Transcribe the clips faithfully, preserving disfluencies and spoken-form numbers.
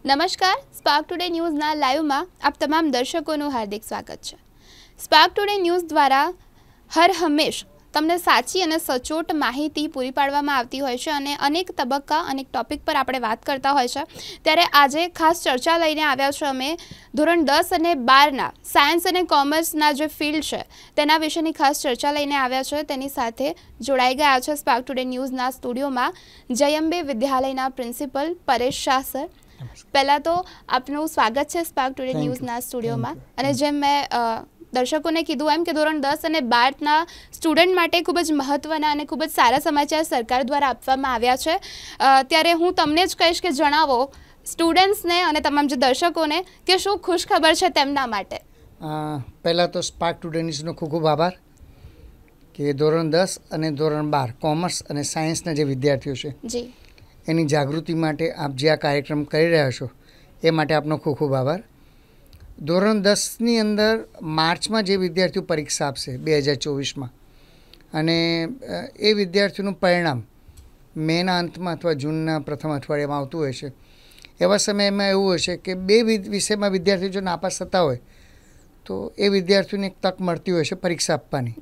નમસ્કાર, spark today ન્યૂઝના લાઈવમાં આપ તમામ દર્શકોનું હાર્દિક સ્વાગત છે। સ્પાર્ક ટુડે ન્યૂઝ દ્વારા હર હંમેશ તમને સાચી અને સચોટ માહિતી પૂરી પાડવામાં આવતી હોય છે અને અનેક તબક્કા અનેક ટોપિક પર આપણે વાત કરતા હોય છે। ત્યારે આજે ખાસ ચર્ચા લઈને આવ્યા છે અમે ધોરણ દસ અને બારના સાયન્સ અને કોમર્સના જે ફિલ્ડ છે તેના વિશેની ખાસ ચર્ચા લઈને આવ્યા છે। તેની સાથે જોડાઈ ગયા છે સ્પાર્ક ટુડે ન્યૂઝના સ્ટુડિયોમાં જયંબે વિદ્યાલયના પ્રિન્સિપલ પરેશ શાહ સર। પહેલા તો આપનું સ્વાગત છે સ્પાર્ક ટુડે ન્યૂઝના સ્ટુડિયોમાં। અને જેમ મેં દર્શકોને કીધું એમ કે ધોરણ દસ અને બારના સ્ટુડન્ટ માટે ખૂબ જ મહત્ત્વના અને ખૂબ જ સારા સમાચાર સરકાર દ્વારા આપવામાં આવ્યા છે। ત્યારે હું તમને જ કહીશ કે જણાવો સ્ટુડન્ટ્સને અને તમામ જે દર્શકોને કે શું ખુશ ખબર છે તેમના માટે। પહેલાં તો સ્પાર્ક ટુડે ન્યૂઝનો ખૂબ ખૂબ આભાર કે ધોરણ દસ અને ધોરણ બાર કોમર્સ અને સાયન્સના જે વિદ્યાર્થીઓ છે જી એની જાગૃતિ માટે આપ જે આ કાર્યક્રમ કરી રહ્યા છો એ માટે આપનો ખૂબ ખૂબ આભાર। ધોરણ દસની અંદર માર્ચમાં જે વિદ્યાર્થીઓ પરીક્ષા આપશે બે હજાર ચોવીસમાં અને એ વિદ્યાર્થીઓનું પરિણામ મેના અંતમાં અથવા જૂનના પ્રથમ અઠવાડિયામાં આવતું હોય છે। એવા સમયમાં એવું હોય છે કે બે વિષયમાં વિદ્યાર્થીઓ જો નાપાસ થતા હોય તો એ વિદ્યાર્થીઓને એક તક મળતી હોય છે પરીક્ષા આપવાની।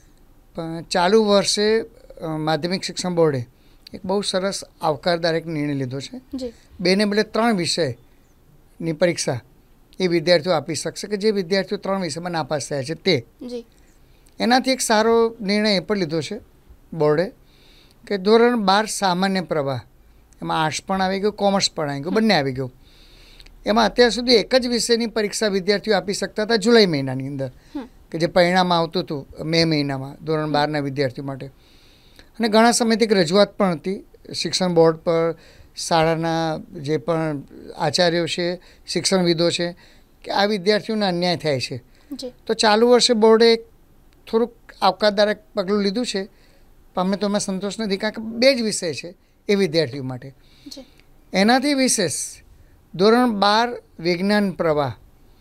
પણ ચાલુ વર્ષે માધ્યમિક શિક્ષણ બોર્ડે એક બહુ સરસ આવકારદાયક નિર્ણય લીધો છે। બેને બદલે ત્રણ વિષયની પરીક્ષા એ વિદ્યાર્થીઓ આપી શકશે કે જે વિદ્યાર્થીઓ ત્રણ વિષયમાં નાપાસ થયા છે તે। એનાથી એક સારો નિર્ણય એ પણ લીધો છે બોર્ડે કે ધોરણ બાર સામાન્ય પ્રવાહ એમાં આર્ટ્સ પણ આવી ગયું, કોમર્સ પણ આવી ગયું, બંને આવી ગયું। એમાં અત્યાર સુધી એક જ વિષયની પરીક્ષા વિદ્યાર્થીઓ આપી શકતા હતા જુલાઈ મહિનાની અંદર કે જે પરિણામ આવતું હતું મે મહિનામાં ધોરણ બારના વિદ્યાર્થીઓ માટે। અને ઘણા સમયથી એક રજૂઆત પણ હતી શિક્ષણ બોર્ડ પર, શાળાના જે પણ આચાર્યો છે, શિક્ષણવિદો છે કે આ વિદ્યાર્થીઓને અન્યાય થાય છે। તો ચાલુ વર્ષે બોર્ડે થોડુંક આવકારદાયક પગલું લીધું છે પણ અમને તો એમાં સંતોષ નથી કારણ કે બે જ વિષય છે એ વિદ્યાર્થીઓ માટે। એનાથી વિશેષ ધોરણ બાર વિજ્ઞાન પ્રવાહ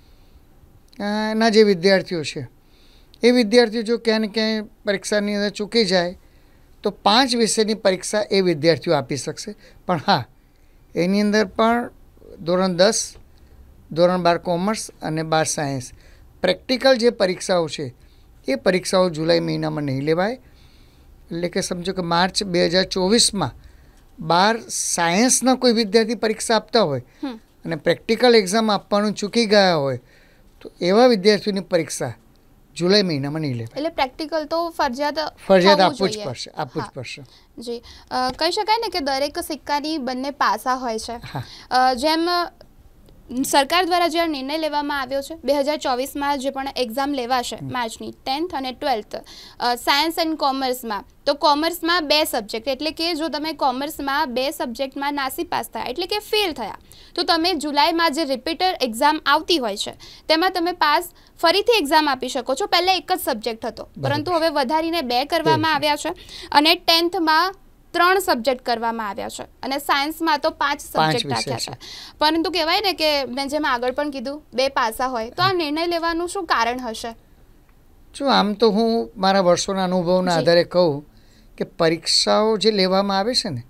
ના જે વિદ્યાર્થીઓ છે એ વિદ્યાર્થીઓ જો ક્યાંય ને ક્યાંય પરીક્ષાની અંદર ચૂકી જાય તો પાંચ વિષયની પરીક્ષા એ વિદ્યાર્થીઓ આપી શકશે। પણ હા એની અંદર પણ ધોરણ દસ ધોરણ બાર કોમર્સ અને બાર સાયન્સ પ્રેક્ટિકલ જે પરીક્ષાઓ છે એ પરીક્ષાઓ જુલાઈ મહિનામાં નહીં લેવાય। એટલે કે સમજો કે માર્ચ બે હજાર ચોવીસમાં બાર સાયન્સના કોઈ વિદ્યાર્થી પરીક્ષા આપતા હોય અને પ્રેક્ટિકલ એક્ઝામ આપવાનું ચૂકી ગયા હોય તો એવા વિદ્યાર્થીઓની પરીક્ષા જુલાઈ મહિનામાં નહીં લેવાય। એટલે પ્રેક્ટિકલ તો ફરજિયાત ફરજિયાત આપવું જ પડશે આપવું જ પડશે જી કહી શકાય ને કે દરેક સિક્કાની બંને પાસા હોય છે। જેમ સરકાર દ્વારા જે નિર્ણય લેવામાં આવ્યો છે બે હજાર ચોવીસમાં જે પણ એક્ઝામ લેવાશે માર્ચની ટેન્થ અને ટ્વેલ્થ સાયન્સ એન્ડ કોમર્સમાં તો કોમર્સમાં બે સબ્જેક્ટ એટલે કે જો તમે કોમર્સમાં બે સબ્જેક્ટમાં નાસી પાસ થયા એટલે કે ફેલ થયા તો તમે જુલાઈમાં જે રિપીટર એક્ઝામ આવતી હોય છે તેમાં તમે પાસ ફરીથી એક્ઝામ આપી શકો છો। પહેલાં એક જ સબ્જેક્ટ હતો પરંતુ હવે વધારીને બે કરવામાં આવ્યા છે અને ટેન્થમાં ત્રણ સબ્જેક્ટ કરવામાં આવ્યા છે અને સાયન્સમાં તો પાંચ સબ્જેક્ટ રાખ્યા છે। પરંતુ કહેવાય ને કે મેં જેમ આગળ પણ કીધું બે પાસા હોય તો આ નિર્ણય લેવાનું શું કારણ હશે? જો આમ તો હું મારા વર્ષોના અનુભવના આધારે કહું કે પરીક્ષાઓ જે લેવામાં આવે છે ને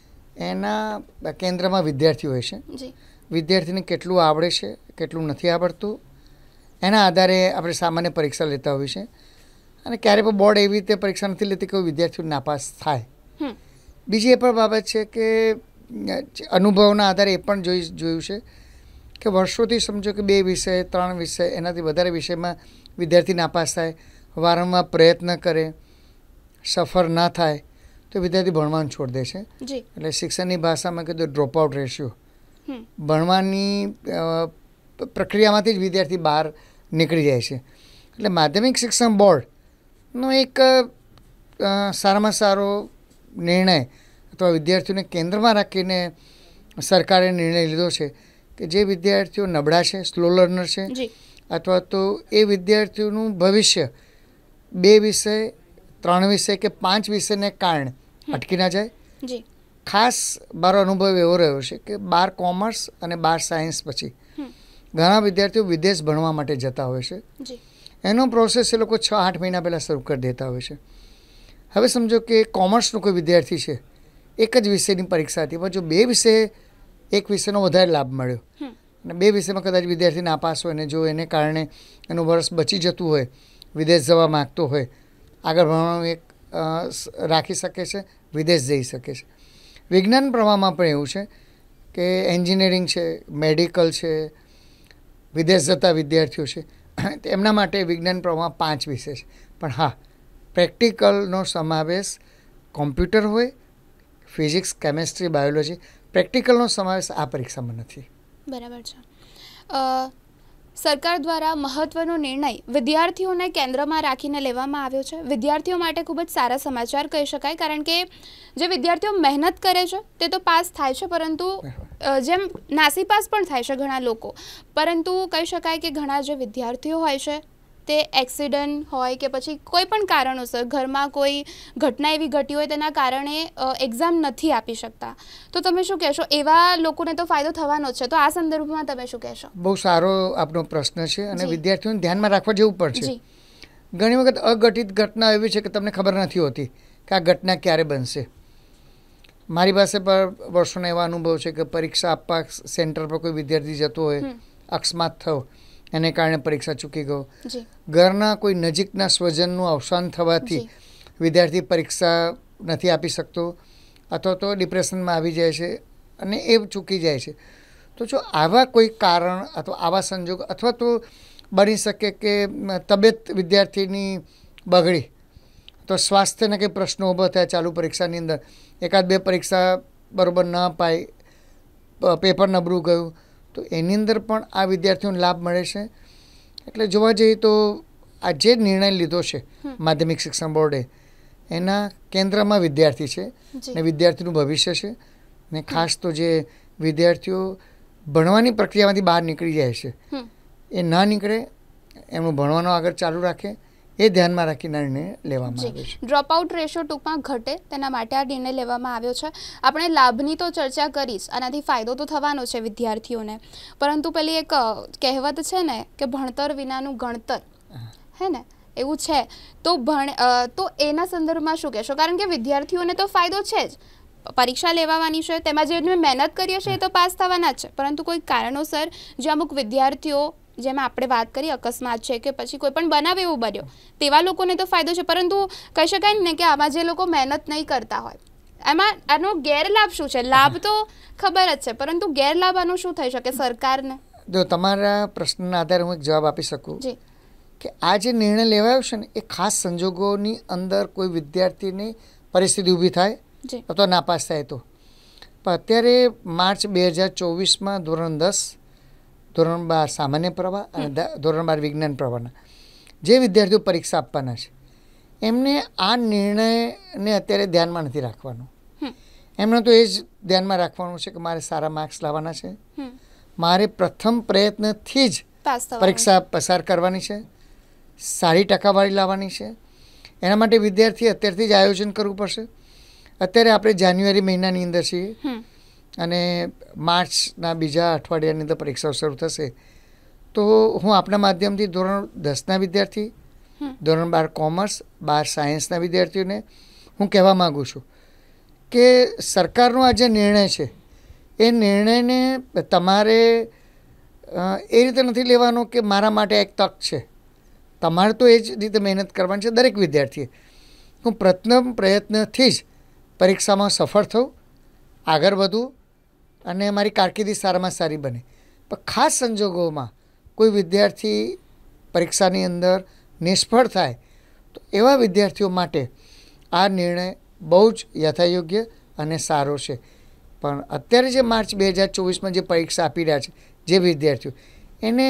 એના કેન્દ્રમાં વિદ્યાર્થીઓ હોય છે। વિદ્યાર્થીને કેટલું આવડે છે કેટલું નથી આવડતું એના આધારે આપણે સામાન્ય પરીક્ષા લેતા હોઈએ છીએ અને ક્યારેય પણ બોર્ડ એવી રીતે પરીક્ષા નથી લેતી કે વિદ્યાર્થીઓ નાપાસ થાય। બીજી એ પણ બાબત છે કે અનુભવના આધારે એ પણ જોઈ જોયું છે કે વર્ષોથી સમજો કે બે વિષય ત્રણ વિષય એનાથી વધારે વિષયમાં વિદ્યાર્થી નાપાસ થાય, વારંવાર પ્રયત્ન કરે, સફળ ના થાય તો વિદ્યાર્થી ભણવાનું છોડી દે છે। એટલે શિક્ષણની ભાષામાં કીધું ડ્રોપ આઉટ રેશિયો ભણવાની પ્રક્રિયામાંથી જ વિદ્યાર્થી બહાર નીકળી જાય છે। એટલે માધ્યમિક શિક્ષણ બોર્ડનો એક સારામાં સારો નિર્ણય અથવા વિદ્યાર્થીઓને કેન્દ્રમાં રાખીને સરકારે નિર્ણય લીધો છે કે જે વિદ્યાર્થીઓ નબળા છે, સ્લો લર્નર છે અથવા તો એ વિદ્યાર્થીઓનું ભવિષ્ય બે વિષય ત્રણ વિષય કે પાંચ વિષયને કારણે અટકી ના જાય। ખાસ મારો અનુભવ એવો રહ્યો છે કે બાર કોમર્સ અને બાર સાયન્સ પછી ઘણા વિદ્યાર્થીઓ વિદેશ ભણવા માટે જતા હોય છે। એનો પ્રોસેસ એ લોકો છ આઠ મહિના પહેલાં શરૂ કરી દેતા હોય છે। હવે સમજો કે કોમર્સનો કોઈ વિદ્યાર્થી છે એક જ વિષયની પરીક્ષા હતી પણ જો બે વિષય એક વિષયનો વધારે લાભ મળ્યો અને બે વિષયમાં કદાચ વિદ્યાર્થી નાપાસ હોય ને જો એને કારણે એનું વર્ષ બચી જતું હોય, વિદેશ જવા માગતો હોય, આગળ ભણવાનું એક રાખી શકે છે, વિદેશ જઈ શકે છે. વિજ્ઞાન પ્રવાહમાં પણ એવું છે કે એન્જિનિયરિંગ છે, મેડિકલ છે, વિદેશ જતા વિદ્યાર્થીઓ છે, એમના માટે વિજ્ઞાન પ્રવાહમાં પાંચ વિષય છે. પણ હા, પ્રેક્ટિકલનો સમાવેશ કોમ્પ્યુટર હોય, ફિઝિક્સ, કેમેસ્ટ્રી, બાયોલોજી, પ્રેક્ટિકલનો સમાવેશ આ પરીક્ષામાં નથી. બરાબર છે. સરકાર દ્વારા મહત્વનો નિર્ણય વિદ્યાર્થીઓને કેન્દ્રમાં રાખીને લેવામાં આવ્યો છે. વિદ્યાર્થીઓ માટે ખૂબ જ સારા સમાચાર કહી શકાય, કારણ કે જે વિદ્યાર્થીઓ મહેનત કરે છે તે તો પાસ થાય છે, પરંતુ જેમ નાસીપાસ પણ થાય છે ઘણા લોકો, પરંતુ કહી શકાય કે ઘણા જે વિદ્યાર્થીઓ હોય છે તે એક્સિડન્ટ હોય કે પછી કોઈ પણ કારણોસર ઘરમાં કોઈ ઘટના એવી ઘટી હોય તેના કારણે એક્ઝામ નથી આપી શકતા. તો તમે શું કહેશો? એવા લોકોને તો ફાયદો થવાનો જ છે, તો આ સંદર્ભમાં તમે શું કહેશો? બહુ સારો આપનો પ્રશ્ન છે અને વિદ્યાર્થીઓને ધ્યાનમાં રાખવા જેવું પણ છે. ઘણી વખત અઘટિત ઘટના એવી છે કે તમને ખબર નથી હોતી કે આ ઘટના ક્યારે બનશે. મારી પાસે પણ વર્ષોના એવા અનુભવ છે કે પરીક્ષા આપવા સેન્ટર પર કોઈ વિદ્યાર્થી જતો હોય, અકસ્માત થયો, એને કારણે પરીક્ષા ચૂકી ગયો, ઘરના કોઈ નજીકના સ્વજનનું અવસાન થવાથી વિદ્યાર્થી પરીક્ષા નથી આપી શકતો અથવા તો ડિપ્રેશનમાં આવી જાય છે અને એ ચૂકી જાય છે. તો જો આવા કોઈ કારણ અથવા આવા સંજોગ અથવા તો બની શકે કે તબિયત વિદ્યાર્થીની બગડી તો સ્વાસ્થ્યના કંઈ પ્રશ્નો ઊભો થયા ચાલુ પરીક્ષાની અંદર, એકાદ બે પરીક્ષા બરાબર ન અપાય, પેપર નબળું ગયું, તો એની અંદર પણ આ વિદ્યાર્થીઓને લાભ મળે છે. એટલે જોવા જઈએ તો આ જે નિર્ણય લીધો છે માધ્યમિક શિક્ષણ બોર્ડે, એના કેન્દ્રમાં વિદ્યાર્થી છે અને વિદ્યાર્થીનું ભવિષ્ય છે. ને ખાસ તો જે વિદ્યાર્થીઓ ભણવાની પ્રક્રિયામાંથી બહાર નીકળી જાય છે એ ના નીકળે, એમનું ભણવાનું આગળ ચાલુ રાખે, એ ધ્યાનમાં રાખીને નિર્ણય લેવામાં આવ્યો છે. ડ્રોપ આઉટ રેશિયો ટૂંકમાં ઘટે તેના માટે આ નિર્ણય લેવામાં આવ્યો છે. આપણે લાભની તો ચર્ચા કરીશ, આનાથી ફાયદો તો થવાનો છે વિદ્યાર્થીઓને, પરંતુ પેલી એક કહેવત છે ને કે ભણતર વિનાનું ગણતર, હે ને, એવું છે. તો ભણ તો એના સંદર્ભમાં શું કહેશો? કારણ કે વિદ્યાર્થીઓને તો ફાયદો છે જ, પરીક્ષા લેવાની છે, તેમાં જે મહેનત કરી હશે એ તો પાસ થવાના જ છે, પરંતુ કોઈ કારણોસર જે અમુક વિદ્યાર્થીઓ, જેમાં આપણે વાત કરી અકસ્માત છે કે પછી કોઈ પણ બનાવ એવો બન્યો, તેવા લોકોને તો ફાયદો છે. પરંતુ કહી શકાય ને કે આમાં જે લોકો મહેનત નહીં કરતા હોય, એમાં આનો ગેરલાભ શું છે? લાભ તો ખબર જ છે, પરંતુ ગેરલાભ આનો શું થઈ શકે સરકારને? જો તમારા પ્રશ્નના આધારે હું એક જવાબ આપી શકું કે આ જે નિર્ણય લેવાયો છે ને એ ખાસ સંજોગોની અંદર કોઈ વિદ્યાર્થીની પરિસ્થિતિ ઊભી થાય અથવા નાપાસ થાય તો. પણ અત્યારે માર્ચ બે હજાર ચોવીસમાં ધોરણ દસ, ધોરણ બાર સામાન્ય પ્રવાહ અને ધોરણ બાર વિજ્ઞાન પ્રવાહના જે વિદ્યાર્થીઓ પરીક્ષા આપવાના છે એમને આ નિર્ણયને અત્યારે ધ્યાનમાં નથી રાખવાનો. એમને તો એ જ ધ્યાનમાં રાખવાનું છે કે મારે સારા માર્ક્સ લાવવાના છે, મારે પ્રથમ પ્રયત્નથી જ પરીક્ષા પસાર કરવાની છે, સારી ટકાવારી લાવવાની છે. એના માટે વિદ્યાર્થી અત્યારથી જ આયોજન કરવું પડશે. અત્યારે આપણે જાન્યુઆરી મહિનાની અંદર છીએ અને માર્ચના બીજા અઠવાડિયાની અંદર પરીક્ષાઓ શરૂ થશે. તો હું આપણા માધ્યમથી ધોરણ દસના વિદ્યાર્થી, ધોરણ બાર કોમર્સ, બાર સાયન્સના વિદ્યાર્થીઓને હું કહેવા માગું છું કે સરકારનો આ જે નિર્ણય છે એ નિર્ણયને તમારે એ રીતે નથી લેવાનો કે મારા માટે એક તક છે. તમારે તો એ જ રીતે મહેનત કરવાની છે દરેક વિદ્યાર્થીએ. હું પ્રથમ પ્રયત્નથી જ પરીક્ષામાં સફળ થઉં, આગળ વધું અને મારી કારકિર્દી સારામાં સારી બને. પણ ખાસ સંજોગોમાં કોઈ વિદ્યાર્થી પરીક્ષાની અંદર નિષ્ફળ થાય તો એવા વિદ્યાર્થીઓ માટે આ નિર્ણય બહુ જ યથાયોગ્ય અને સારો છે. પણ અત્યારે જે માર્ચ બે હજાર ચોવીસમાં જે પરીક્ષા આપી રહ્યા છે જે વિદ્યાર્થીઓ, એને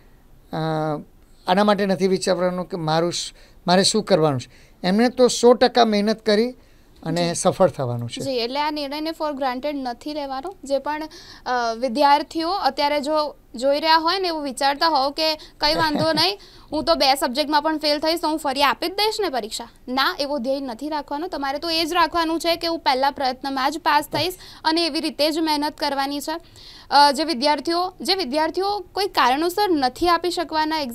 આના માટે નથી વિચારવાનું કે મારું મારે શું કરવાનું છે. એમને તો સો ટકા મહેનત કરી અને સફળ થવાનું છે. જી, એટલે આ નિર્ણયને ફોર ગ્રાન્ટેડ નથી લેવાનો. જે પણ વિદ્યાર્થીઓ અત્યારે જો જોઈ રહ્યા હોય ને એવું વિચારતા હોવ કે કંઈ વાંધો નહીં, હું તો બે સબ્જેક્ટમાં પણ ફેલ થઈશ તો હું ફરી આપી જ દઈશ ને પરીક્ષા, ના, એવો ધ્યેય નથી રાખવાનો. તમારે તો એ જ રાખવાનું છે કે હું પહેલા પ્રયત્નમાં જ પાસ થઈશ અને એવી રીતે જ મહેનત કરવાની છે. જે વિદ્યાર્થીઓ જે વિદ્યાર્થીઓ કોઈ કારણોસર નથી આપી શકવાના એક્ઝામ,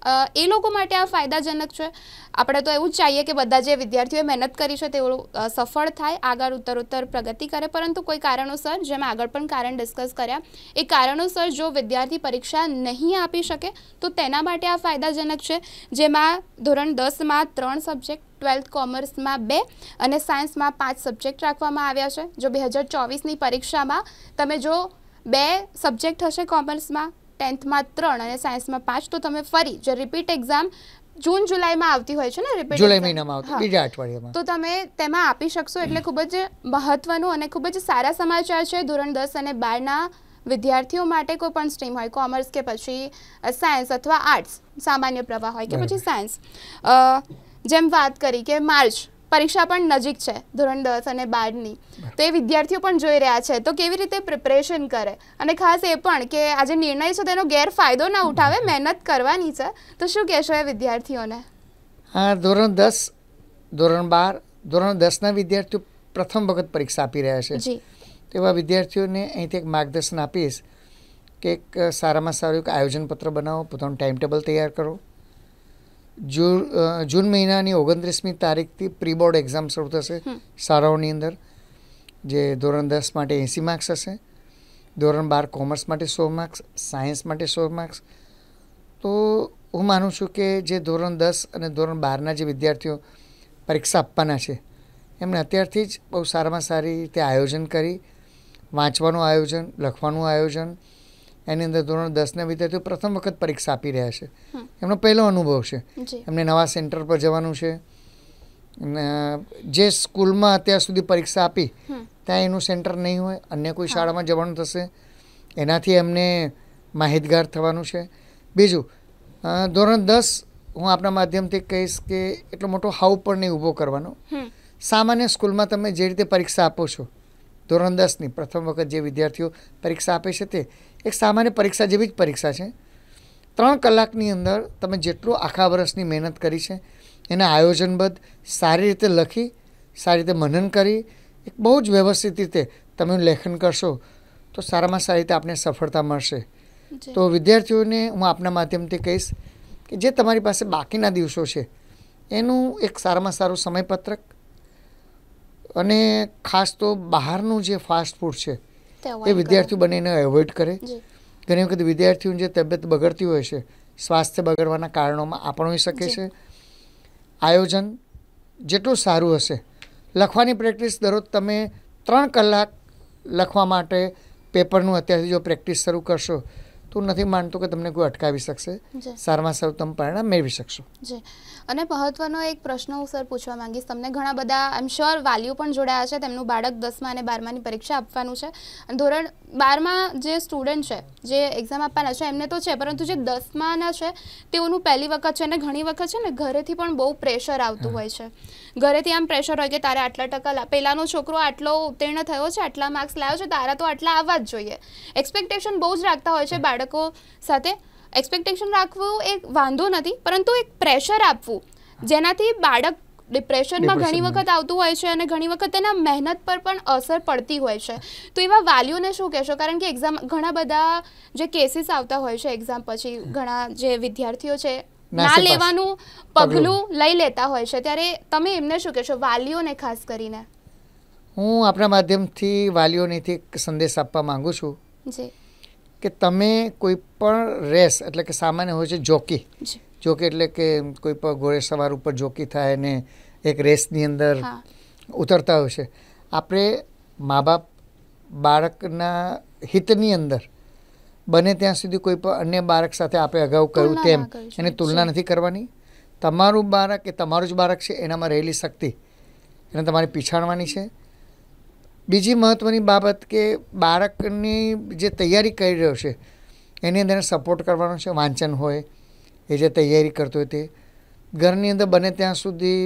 એ લોકો માટે આ ફાયદાજનક છે. આપણે તો એવું જ ચાહીએ કે બધા જે વિદ્યાર્થીઓએ મહેનત કરી છે તેઓ સફળ થાય, આગળ ઉત્તરોત્તર પ્રગતિ કરે, પરંતુ કોઈ કારણોસર, જેમ આગળ પણ કારણ ડિસ્કસ કર્યા, એ કારણોસર જો વિદ્યાર્થી પરીક્ષા નહીં આપી શકે તો તેના માટે આ ફાયદાજનક છે, જેમાં ધોરણ દસમાં ત્રણ સબ્જેક્ટ, ટ્વેલ્થ કોમર્સમાં બે અને સાયન્સમાં પાંચ સબ્જેક્ટ રાખવામાં આવ્યા છે. જો બે હજાર ચોવીસની પરીક્ષામાં તમે જો બે સબ્જેક્ટ હશે કોમર્સમાં, ટેન્થમાં ત્રણ અને સાયન્સમાં પાંચ, તો તમે ફરી જે રિપીટ એક્ઝામ જૂન જુલાઈમાં આવતી હોય છે ને, રિપીટ જુલાઈ મહિનામાં આવતી બીજા અઠવાડિયામાં, તો તમે તેમાં આપી શકશો. એટલે ખૂબ જ મહત્વનું અને ખૂબ જ સારા સમાચાર છે ધોરણ દસ અને બારના વિદ્યાર્થીઓ માટે. કોઈ પણ સ્ટ્રીમ હોય, કોમર્સ કે પછી સાયન્સ અથવા આર્ટ્સ, સામાન્ય પ્રવાહ હોય કે પછી સાયન્સ. જેમ વાત કરી કે માર્ચ પરીક્ષા પણ નજીક છે ધોરણ દસ અને બારની, તો એ વિદ્યાર્થીઓ પણ જોઈ રહ્યા છે તો કેવી રીતે પ્રિપરેશન કરે, અને ખાસ એ પણ કે આ જે નિર્ણય છે તેનો ગેરફાયદો ના ઉઠાવે, મહેનત કરવાની છે. તો શું કહેશો એ વિદ્યાર્થીઓને? હા, ધોરણ દસ, ધોરણ બાર, ધોરણ દસના વિદ્યાર્થીઓ પ્રથમ વખત પરીક્ષા આપી રહ્યા છે. જી, તેવા વિદ્યાર્થીઓને અહીંથી એક માર્ગદર્શન આપીશ કે એક સારામાં સારું એક આયોજનપત્ર બનાવો, પોતાનું ટાઈમ ટેબલ તૈયાર કરો. જૂન જૂન મહિનાની ઓગણત્રીસમી તારીખથી પ્રી બોર્ડ એક્ઝામ શરૂ થશે શાળાઓની અંદર, જે ધોરણ દસ માટે એંસી માર્ક્સ હશે, ધોરણ બાર કોમર્સ માટે સો માર્ક્સ, સાયન્સ માટે સો માર્ક્સ. તો હું માનું છું કે જે ધોરણ દસ અને ધોરણ બારના જે વિદ્યાર્થીઓ પરીક્ષા આપવાના છે એમણે અત્યારથી જ બહુ સારામાં સારી રીતે આયોજન કરી, વાંચવાનું આયોજન, લખવાનું આયોજન, એની અંદર ધોરણ દસના વિદ્યાર્થીઓ પ્રથમ વખત પરીક્ષા આપી રહ્યા છે, એમનો પહેલો અનુભવ છે, એમને નવા સેન્ટર પર જવાનું છે. જે સ્કૂલમાં અત્યાર સુધી પરીક્ષા આપી ત્યાં એનું સેન્ટર નહીં હોય, અન્ય કોઈ શાળામાં જવાનું થશે, એનાથી એમને માહિતગાર થવાનું છે. બીજું, ધોરણ દસ હું આપણા માધ્યમથી કહીશ કે એટલો મોટો હાવ પણ નહીં ઊભો કરવાનો. સામાન્ય સ્કૂલમાં તમે જે રીતે પરીક્ષા આપો છો, ધોરણ દસની પ્રથમ વખત જે વિદ્યાર્થીઓ પરીક્ષા આપે છે તે એક સામાન્ય પરીક્ષા જેવી જ પરીક્ષા છે. ત્રણ કલાકની અંદર તમે જેટલું આખા વર્ષની મહેનત કરી છે એને આયોજનબદ્ધ સારી રીતે લખી, સારી રીતે મનન કરી, એક બહુ જ વ્યવસ્થિત રીતે તમે લેખન કરશો તો સારામાં સારી રીતે આપને સફળતા મળશે. તો વિદ્યાર્થીઓને હું આપના માધ્યમથી કહીશ કે જે તમારી પાસે બાકીના દિવસો છે એનું એક સારામાં સારું સમયપત્રક, અને ખાસ તો બહારનું જે ફાસ્ટ ફૂડ છે એ વિદ્યાર્થીઓ બને એને એવોઇડ કરે. ઘણી વખત વિદ્યાર્થીઓની જે તબિયત બગડતી હોય છે, સ્વાસ્થ્ય બગડવાના કારણોમાં આ પણ હોઈ શકે છે. આયોજન જેટલું સારું હશે, લખવાની પ્રેક્ટિસ દરરોજ તમે ત્રણ કલાક લખવા માટે પેપરનું અત્યારથી જો પ્રેક્ટિસ શરૂ કરશો તો નથી માનતો કે તમને કોઈ અટકાવી શકશે, સારામાં સારું તમે પરિણામ મેળવી શકશો. જી, અને મહત્વનો એક પ્રશ્ન હું સર પૂછવા માંગીશ તમને. ઘણા બધા આઈ એમ શ્યોર વાલીઓ પણ જોડાયા છે, તેમનું બાળક દસમા અને બારમાની પરીક્ષા આપવાનું છે, અને ધોરણ બારમાં જે સ્ટુડન્ટ છે જે એક્ઝામ આપવાના છે એમને તો છે, પરંતુ જે દસમાના છે તેઓનું પહેલી વખત છે, અને ઘણી વખત છે ને ઘરેથી પણ બહુ પ્રેશર આવતું હોય છે. ઘરેથી આમ પ્રેશર હોય કે તારે આટલા ટકા, પહેલાનો છોકરો આટલો ઉત્તીર્ણ થયો છે, આટલા માર્ક્સ લાવ્યો છે, તારા તો આટલા આવવા જ જોઈએ. એક્સપેક્ટેશન બહુ જ રાખતા હોય છે બાળકો સાથે. એક્સપેક્ટેશન રાખવું એક વાંધો નથી, પરંતુ એક પ્રેશર આપવું જેનાથી બાળક ડિપ્રેશનમાં ઘણી વખત આવતું હોય છે, અને ઘણી વખત તેના મહેનત પર પણ અસર પડતી હોય છે. તો એવા વાલીઓને શું કહેશો? કારણ કે એક્ઝામ ઘણા બધા જે કેસીસ આવતા હોય છે એક્ઝામ પછી, ઘણા જે વિદ્યાર્થીઓ છે ના લેવાનું પગલું લઈ લેતા હોય છે, ત્યારે તમે એમને શું કહેશો, વાલીઓને ખાસ કરીને? હું આપણા માધ્યમથી વાલીઓને એક સંદેશ આપવા માંગુ છું જી કે તમે કોઈ પણ રેસ, એટલે કે સામાન્ય હોય છે જોકી, જોકી એટલે કે કોઈ પણ ઘોડે સવાર ઉપર જોકી થાય ને એક રેસની અંદર ઉતરતા હોય છે. આપણે મા બાપ બાળકના હિતની અંદર બને ત્યાં સુધી કોઈ પણ અન્ય બાળક સાથે આપણે અગાઉ કહ્યું તેમ એની તુલના નથી કરવાની. તમારું બાળક એ તમારું જ બાળક છે, એનામાં રહેલી શક્તિ એને તમારે પીછાણવાની છે. બીજી મહત્ત્વની બાબત કે બાળકની જે તૈયારી કરી રહ્યો છે એની અંદર સપોર્ટ કરવાનો છે. વાંચન હોય, એ જે તૈયારી કરતો હોય તે, ઘરની અંદર બને ત્યાં સુધી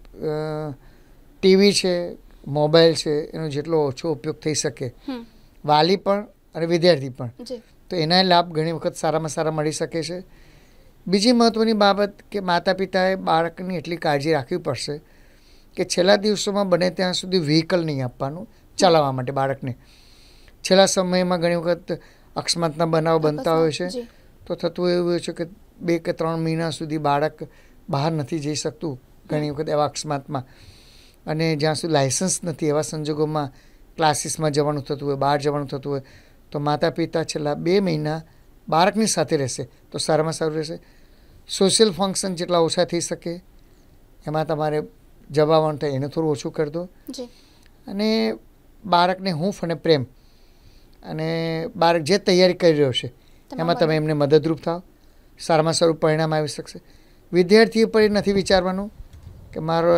ટીવી છે, મોબાઈલ છે, એનો જેટલો ઓછો ઉપયોગ થઈ શકે, વાલી પણ અને વિદ્યાર્થી પણ, તો એના લાભ ઘણી વખત સારામાં સારા મળી શકે છે. બીજી મહત્ત્વની બાબત કે માતા પિતાએ બાળકની એટલી કાળજી રાખવી પડશે કે છેલ્લા દિવસોમાં બને ત્યાં સુધી વ્હીકલ નહીં આપવાનું ચલાવવા માટે બાળકને. છેલ્લા સમયમાં ઘણી વખત અકસ્માતના બનાવ બનતા હોય છે, તો થતું એવું હોય છે કે બે કે ત્રણ મહિના સુધી બાળક બહાર નથી જઈ શકતું ઘણી વખત એવા અકસ્માતમાં, અને જ્યાં સુધી લાયસન્સ નથી એવા સંજોગોમાં ક્લાસીસમાં જવાનું થતું હોય, બહાર જવાનું થતું હોય, તો માતા પિતા છેલ્લા બે મહિના બાળકની સાથે રહેશે તો સારામાં સારું રહેશે. સોશિયલ ફંક્શન જેટલા ઓછા થઈ શકે એમાં તમારે જવાનું થાય એને થોડું ઓછું કરી દો. અને બાળકને હૂંફ અને પ્રેમ અને બાળક જે તૈયારી કરી રહ્યો છે એમાં તમે એમને મદદરૂપ થાવ, સારામાં સારું પરિણામ આવી શકશે. વિદ્યાર્થીઓ પર એ નથી વિચારવાનું કે મારો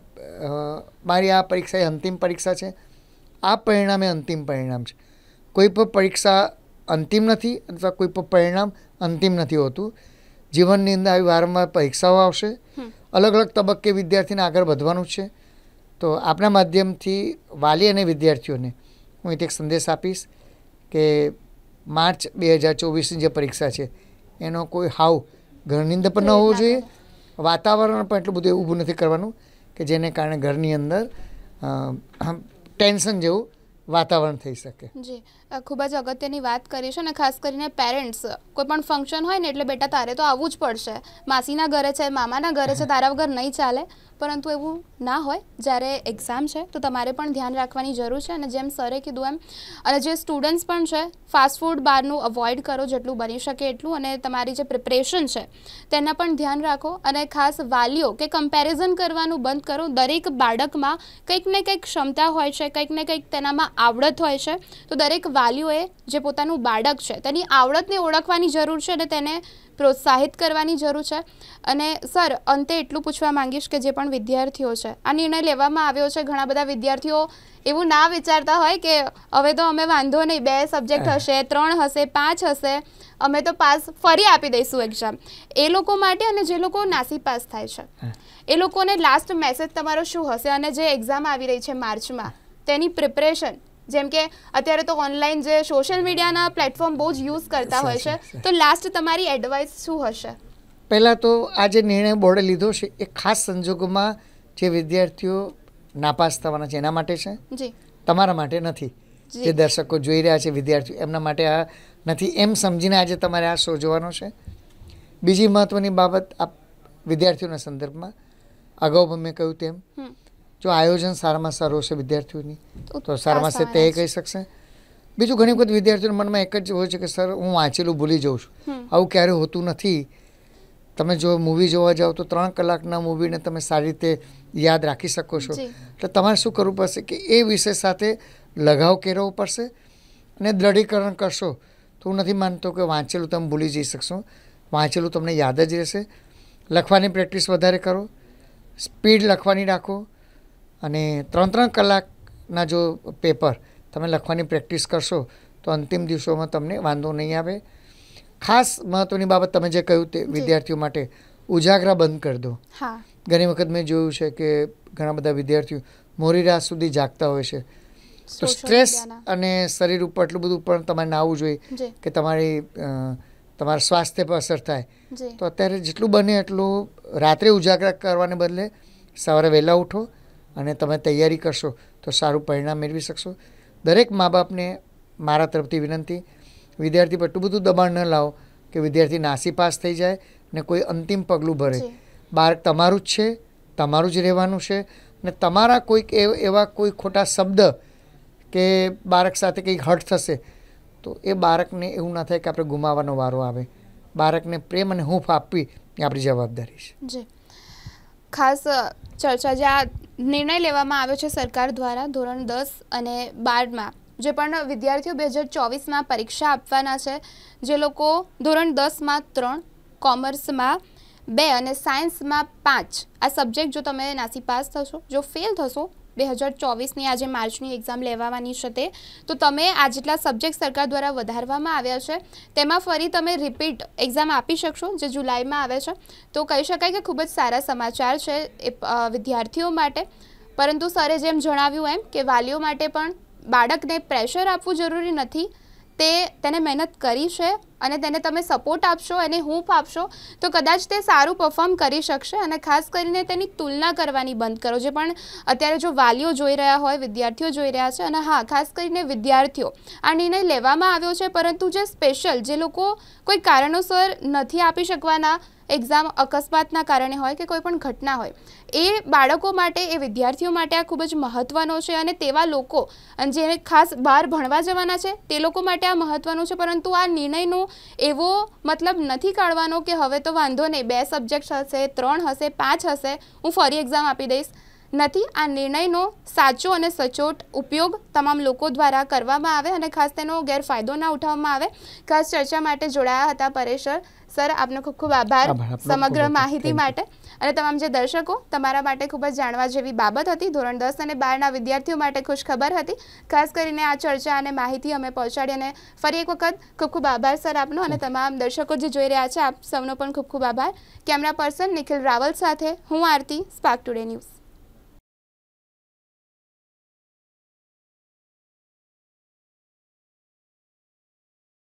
મારી આ પરીક્ષા એ અંતિમ પરીક્ષા છે, આ પરિણામ એ અંતિમ પરિણામ છે. કોઈ પણ પરીક્ષા અંતિમ નથી અથવા કોઈ પણ પરિણામ અંતિમ નથી હોતું. જીવનની અંદર આવી વારંવાર પરીક્ષાઓ આવશે, અલગ અલગ તબક્કે વિદ્યાર્થીને આગળ વધવાનું છે. તો આપણા માધ્યમથી વાલી અને વિદ્યાર્થીઓને હું એક સંદેશ આપીશ કે માર્ચ બે હજાર ચોવીસની જે પરીક્ષા છે એનો કોઈ હાવ ઘરની અંદર પણ ન હોવો જોઈએ, વાતાવરણ પણ એટલું બધું એવું ઊભું નથી કરવાનું કે જેને કારણે ઘરની અંદર ટેન્શન જેવું વાતાવરણ થઈ શકે. જી, ખૂબ જ અગત્યની વાત કરી છે. અને ખાસ કરીને પેરેન્ટ્સ કોઈ પણ ફંક્શન હોય ને એટલે બેટા તારે તો આવવું જ પડશે, માસીના ઘરે છે, મામાના ઘરે છે, તારા વગર નહીં ચાલે. પરંતુ એવું ના હોય. જ્યારે એક્ઝામ છે તો તમારે પણ ધ્યાન રાખવાની જરૂર છે. અને જેમ સરે કીધું એમ, અને જે સ્ટુડન્ટ્સ પણ છે ફાસ્ટ ફૂડ બહારનું અવોઇડ કરો જેટલું બની શકે એટલું, અને તમારી જે પ્રિપરેશન છે તેના પણ ધ્યાન રાખો. અને ખાસ વાલીઓ કે કમ્પેરિઝન કરવાનું બંધ કરો. દરેક બાળકમાં કંઈક ને કંઈક ક્ષમતા હોય છે, કંઈક ને કંઈક તેનામાં આવડત હોય છે. તો દરેક વાલીઓએ જે પોતાનું બાળક છે તેની આવડતને ઓળખવાની જરૂર છે અને તેને પ્રોત્સાહિત કરવાની જરૂર છે. અને સર, અંતે એટલું પૂછવા માંગીશ કે જે પણ વિદ્યાર્થીઓ છે આ નિર્ણય લેવામાં આવ્યો છે, ઘણા બધા વિદ્યાર્થીઓ એવું ના વિચારતા હોય કે હવે તો અમે વાંધો નહીં, બે સબ્જેક્ટ હશે, ત્રણ હશે, પાંચ હશે, અમે તો પાસ ફરી આપી દઈશું એક્ઝામ. એ લોકો માટે અને જે લોકો નાસી પાસ થાય છે એ લોકોને લાસ્ટ મેસેજ તમારો શું હશે? અને જે એક્ઝામ આવી રહી છે માર્ચમાં તેની પ્રિપરેશન, જેમ કે અત્યારે તો ઓનલાઈન જે સોશિયલ મીડિયાના પ્લેટફોર્મ બહુ જ યુઝ કરતા હોય છે, તો લાસ્ટ તમારી એડવાઇસ શું હશે? પહેલાં તો આ જે નિર્ણય બોર્ડે લીધો છે એ ખાસ સંજોગોમાં જે વિદ્યાર્થીઓ નાપાસ થવાના છે એના માટે છે, જી, તમારા માટે નથી. જે દર્શકો જોઈ રહ્યા છે વિદ્યાર્થીઓ એમના માટે આ નથી એમ સમજીને આજે તમારે આ શો જોવાનો છે. બીજી મહત્ત્વની બાબત આ વિદ્યાર્થીઓના સંદર્ભમાં, અગાઉ મેં કહ્યું તેમ, જો આયોજન સારામાં સારું હશે વિદ્યાર્થીઓની તો સારામાં સારું તે કહી શકશે. બીજું, ઘણી વખત વિદ્યાર્થીઓના મનમાં એક જ હોય છે કે સર હું વાંચેલું ભૂલી જાઉં છું. આવું ક્યારેય હોતું નથી. તમે જો મૂવી જોવા જાઓ તો ત્રણ કલાકના મૂવીને તમે સારી રીતે યાદ રાખી શકો છો. એટલે તમારે શું કરવું પડશે કે એ વિષય સાથે લગાવ કેળવવો પડશે અને દ્રઢીકરણ કરશો તો હું નથી માનતો કે વાંચેલું તમે ભૂલી જઈ શકશો. વાંચેલું તમને યાદ જ રહેશે. લખવાની પ્રેક્ટિસ વધારે કરો, સ્પીડ લખવાની રાખો, અને ત્રણ ત્રણ કલાકના જો પેપર તમે લખવાની પ્રેક્ટિસ કરશો તો અંતિમ દિવસોમાં તમને વાંધો નહીં આવે. ખાસ મહત્ત્વની બાબત તમે જે કહ્યું તે વિદ્યાર્થીઓ માટે ઉજાગરા બંધ કરી દો. ઘણી વખત મેં જોયું છે કે ઘણા બધા વિદ્યાર્થીઓ મોડી રાત સુધી જાગતા હોય છે. તો સ્ટ્રેસ અને શરીર ઉપર એટલું બધું પણ તમારે ના આવવું જોઈએ કે તમારી તમારા સ્વાસ્થ્ય પર અસર થાય. તો અત્યારે જેટલું બને એટલું રાત્રે ઉજાગરા કરવાને બદલે સવારે વહેલા ઉઠો અને તમે તૈયારી કરશો તો સારું પરિણામ મેળવી શકશો. દરેક મા બાપને મારા તરફથી વિનંતી, વિદ્યાર્થી પર એટલું બધું દબાણ ન લાવો કે વિદ્યાર્થી નાસી પાસ થઈ જાય ને કોઈ અંતિમ પગલું ભરે. બાળક તમારું જ છે, તમારું જ રહેવાનું છે, અને તમારા કોઈક એવા કોઈ ખોટા શબ્દ કે બાળક સાથે કંઈક હર્ટ થશે તો એ બાળકને એવું ના થાય કે આપણે ગુમાવવાનો વારો આવે. બાળકને પ્રેમ અને હૂંફ આપવી એ આપણી જવાબદારી છે. જી, ખાસ ચર્ચા જે આ નિર્ણય લેવામાં આવ્યો છે સરકાર દ્વારા ધોરણ દસ અને બારમાં જે પણ વિદ્યાર્થીઓ બે હજાર ચોવીસમાં પરીક્ષા આપવાના છે, જે લોકો ધોરણ દસમાં ત્રણ, કોમર્સમાં બે અને સાયન્સમાં પાંચ આ સબ્જેક્ટ જો તમે નાસી પાસ થશો, જો ફેલ થશો બે હજાર ચોવીસની આજે માર્ચની એક્ઝામ લેવાની છે તે, તો તમે આ જેટલા સબ્જેક્ટ સરકાર દ્વારા વધારવામાં આવ્યા છે તેમાં ફરી તમે રિપીટ એક્ઝામ આપી શકશો જે જુલાઈમાં આવે છે. તો કહી શકાય કે ખૂબ જ સારા સમાચાર છે એ વિદ્યાર્થીઓ માટે. પરંતુ સરે જેમ જણાવ્યું એમ કે વાલીઓ માટે પણ બાળકને પ્રેશર આપવું જરૂરી નથી. તે તેને મહેનત કરી છે અને તેને તમે સપોર્ટ આપશો અને હૂંફ આપશો તો કદાચ તે સારું પરફોર્મ કરી શકશે. અને ખાસ કરીને તેની તુલના કરવાની બંધ કરો. જે પણ અત્યારે જો વાલીઓ જોઈ રહ્યા હોય, વિદ્યાર્થીઓ જોઈ રહ્યા છે, અને હા ખાસ કરીને વિદ્યાર્થીઓ, આ નિર્ણય લેવામાં આવ્યો છે, પરંતુ જે સ્પેશિયલ જે લોકો કોઈ કારણોસર નથી આપી શકવાના, એક્ઝામ અકસ્માતના કારણે હોય કે કોઈ પણ ઘટના હોય, એ બાળકો માટે, એ વિદ્યાર્થીઓ માટે આ ખૂબ જ મહત્ત્વનો છે. અને તેવા લોકો અને જે ખાસ બહાર ભણવા જવાના છે તે લોકો માટે આ મહત્ત્વનું છે. પરંતુ આ નિર્ણયનો એવો મતલબ નથી કાઢવાનો કે હવે તો વાંધો નહીં, બે સબ્જેક્ટ હશે, ત્રણ હશે, પાંચ હશે, હું ફરી એક્ઝામ આપી દઈશ. નથી. આ નિર્ણયનો સાચો અને સચોટ ઉપયોગ તમામ લોકો દ્વારા કરવામાં આવે અને ખાસ તેનો ગેરફાયદો ના ઉઠાવવામાં આવે. ખાસ ચર્ચા માટે જોડાયા હતા પરેશ સર. આપનો ખૂબ ખૂબ આભાર સમગ્ર માહિતી માટે. અને તમામ જે દર્શકો, તમારા માટે ખૂબ જ જાણવા જેવી બાબત હતી. ધોરણ દસ અને બારના વિદ્યાર્થીઓ માટે ખુશખબર હતી. ખાસ કરીને આ ચર્ચા અને માહિતી અમે પહોંચાડી. અને ફરી એક વખત ખૂબ ખૂબ આભાર સર આપનો. અને તમામ દર્શકો જે જોઈ રહ્યા છે, આપ સૌનો પણ ખૂબ ખૂબ આભાર. કેમેરા પર્સન નિખિલ રાવલ સાથે હું આરતી, સ્પાર્ક ટુડે ન્યૂઝ.